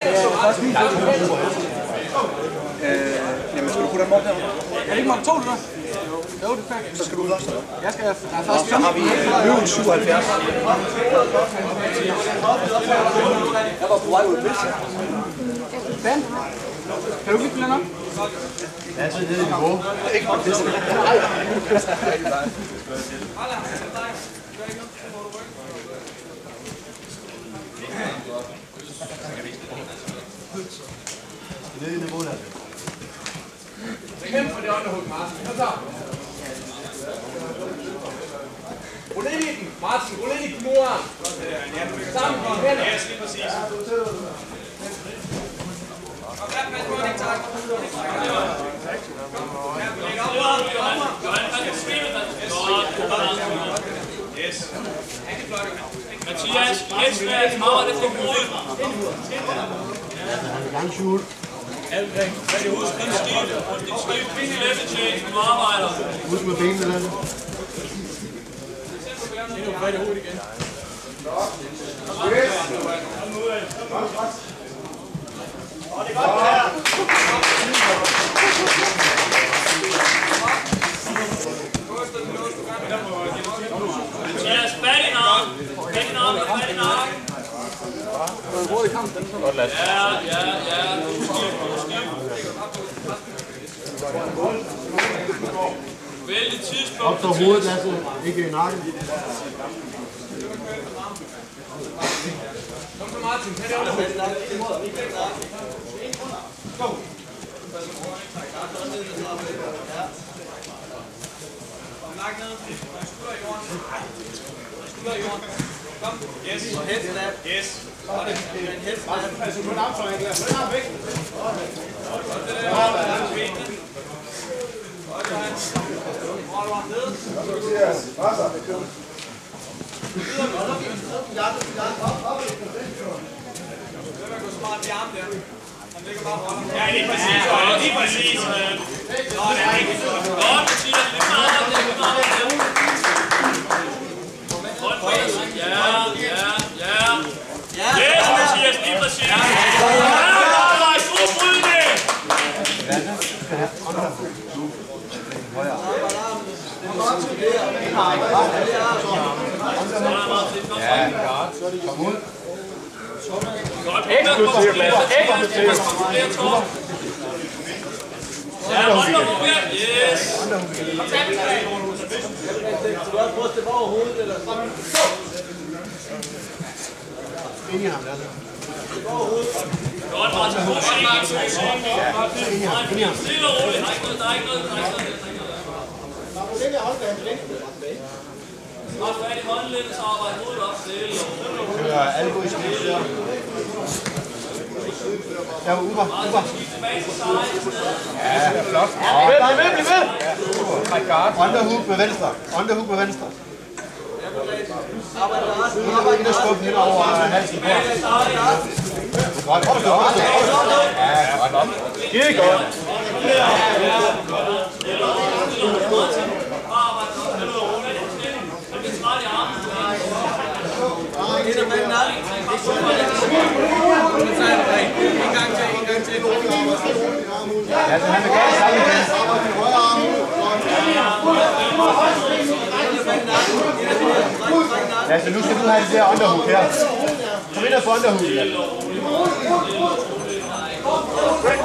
Jamen, skal du putte dem op derovre? Er det ikke måtte 2 liter? Jo, det er færdigt. Så skal du først, eller? Jeg skal først. Så har vi løven 77. Jeg var på vej ud med. Dan, kan du ikke blive nok? Ja, så det er det niveau. Ikke nok det. Det er niveau, der. Kæmpe for det underhug, Martin. Kom så. Rul ind i den, Martin. Rul ind i knuren. Sammen på hænder. Ja, lige præcis. Mathias, Jensberg, Mauer, det får hovedet. Han vil gerne skjule. Kan du huske din stil? Din stil, din leftetjek, du arbejder. Husk med benene der. Endnu fat i hovedet igen. Det er godt her. Mathias, fat i nakken. Fat i nakken, fat i nakken. Ja. Du er stiv. Vældig tidspunkt. Op for hovedet, Lasse. Ikke i nakken. Kom så, Martin. Tag det underhug. Go. Skulder i jorden. Kom. Yes. Headstand. Yes. Headstand. Pas på lamtøjen. Lad den ham væk. Ja, lige præcis. Lige præcis. Nå, det er ikke så. Godt, Mathias. Lige meget. Ja. Yes, Mathias, lige præcis. Ja, stor brydning. Kom ud. Godt. Eksklusivt, Lasse. Eksklusivt. Ja, underhug her. Yes. Ind i ham, Lasse. Godt, Martin. Stille og roligt. Der er ikke noget. Godt fat i håndleddet, så arbejde hovedet op stille. Kører albu i skidt der. Ja, Uber. Ja, flot. Bliv ved. Underhook med venstre. Arbejde ind og skubbe hen over halsen på. Godt. Ja, godt op. Skide godt. Ja, så han vil gøre det samme igen. Ja, så nu skal du have det der underhook her. Kom ind og få underhooken.